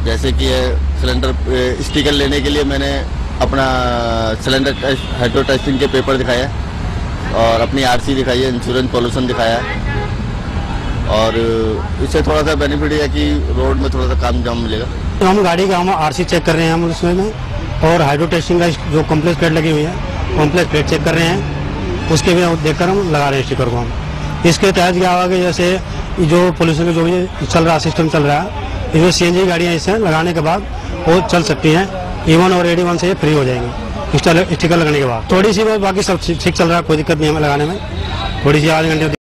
जैसे कि cylinder sticker लेने के लिए मैंने अपना सिलेंडर हाइड्रो टेस्टिंग के पेपर दिखाया और अपनी आरसी दिखाई है, इंश्योरेंस पॉल्यूशन दिखाया और इससे थोड़ा सा बेनिफिट है कि रोड में थोड़ा सा काम जाम मिलेगा। तो हम गाड़ी का हम आरसी चेक कर रहे हैं हम उसमें और हाइड्रो टेस्टिंग का जो कॉम्प्लेक्स प्लेट लगी हुई है कॉम्प्लेक्स प्लेट चेक कर रहे हैं, उसके भी देखकर हम लगा रहे हैं स्टिकर को। हम इसके तहत क्या हुआ कि जैसे जो पोल्यूशन का जो भी चल रहा सिस्टम चल रहा है, इसमें सीएनजी गाड़ियाँ इसे लगाने के बाद वो चल सकती हैं, E1 और AD1 से ये फ्री हो जाएंगी स्टिकर लगने के बाद। थोड़ी सी बात, बाकी सब ठीक चल रहा है, कोई दिक्कत नहीं हमें लगाने में। थोड़ी सी आधे घंटे